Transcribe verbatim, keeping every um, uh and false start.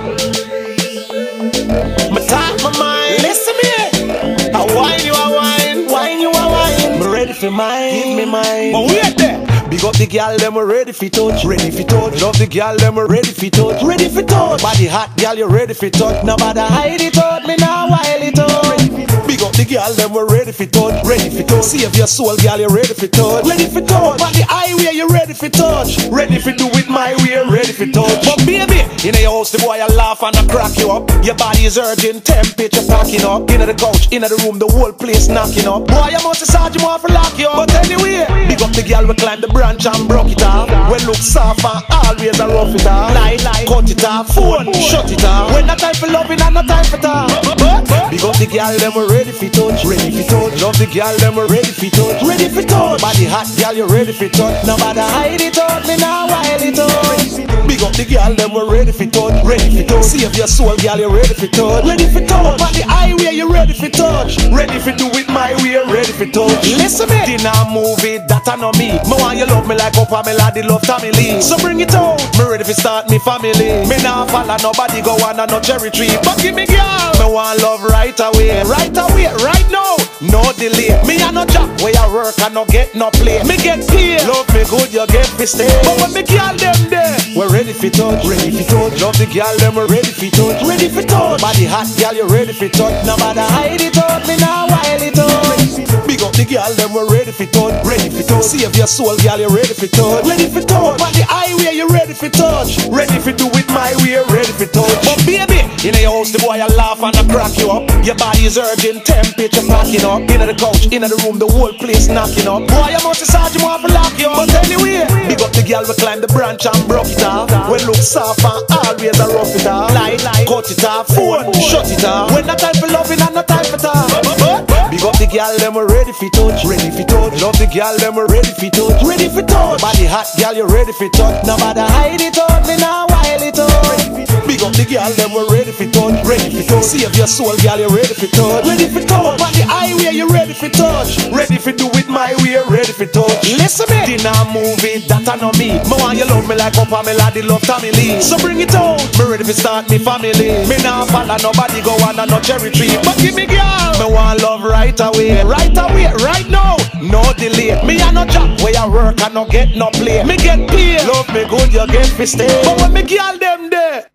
Me talk my mind. Listen me. I wine you a wine, wine you a wine. Me ready for mine, give me mine. But wait there. Big up the girl, them we ready for touch, ready for touch. Love the girl, them we ready for touch, ready for touch. Body hot, girl, you ready for touch. Nobody hide it out, me now wild it out. Big up the girl, them we ready for touch, ready for touch. Save your soul, girl, you ready for touch, ready for touch. Body highway, you ready for touch, ready for do it my way, ready for touch. But baby, in your house, the boy I laugh and I crack you up. Your body is urgent, temperature packing up. Inna the couch, inna the room, the whole place knocking up. Boy, I must charge you more for lock you up. But anyway, big up the girl, we climb the branch and broke it off. We look soft and always a rough it off. Lie, lie, cut it off, phone, shut it off. When no time for loving and no time for talk. Big up the girl, them we ready for touch, ready for touch. Love the girl, them we ready for touch, ready for touch. Body hot, girl, you ready for touch. Nobody hide it out, me now wild it out. Big up the girl, them we ready for touch, ready for touch. Save your soul, girl, you ready for touch, ready for touch. Body highway, you ready for touch, ready for do it my way, ready for touch. Listen me, dinner movie, that I know me. Me want you love me like up and me lad, love family. So bring it out, me ready for start me family. Me nah follow nobody go on a no cherry tree. But give me girl, me want love right away, right away, right now, no delay. Me a no job where I work and no get no play. Me get paid, love me good, you get me stay. But when me girl them there, we're ready for touch, ready for touch. Love the girl them, we're ready for touch, ready for touch. Body hot, girl, you ready for touch. Nobody hide it out, me now wild it out. Big up the girl them, we're ready for touch, ready for touch. Save your soul, girl, you ready for touch, ready for touch. Body highway, you ready for touch, ready for do it my way, ready for touch. But baby, in your house, the boy I laugh and I crack you up. Your body is urgent, temperature packing up. Inna the couch, inna the room, the whole place knocking up. Boy, I must charge you more for lock you up. But anyway, big up the girl, we climb the branch and broke it off. We look soft and always a rough it off. Lie, lie, cut it off, phone, shut it off. When no time for loving and no time for talk. Big up the girl, them we ready for touch, ready for touch. Love the girl, them we ready for touch, ready for touch. Body hot, girl, you ready for touch. Nobody hide it out, me now wild it out. Big up the girl, them we ready for touch, ready for touch. Save your soul, girl, you ready for touch, ready for touch. Body highway, you ready for touch, ready for do it my way, ready for touch. Listen me, dinner movie, that I know me. Me want you love me like up and me lad, love family. So bring it out, me ready for start me family. Me nah follow nobody go on a no cherry tree. But give me girl, me want love right away, right away, right now, no delay. Me a no job where I work and no get no play. Me get paid, love me good, you get me stay. But when me girl them there,